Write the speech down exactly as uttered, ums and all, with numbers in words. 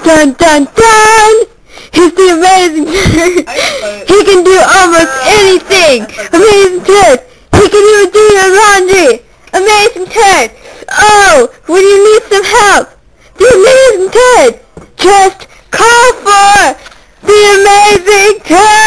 Dun dun dun! He's the amazing Ted! He can do almost anything! Amazing Ted! He can even do your laundry! Amazing Ted! Oh, when you need some help! The amazing Ted! Just call for the amazing Ted!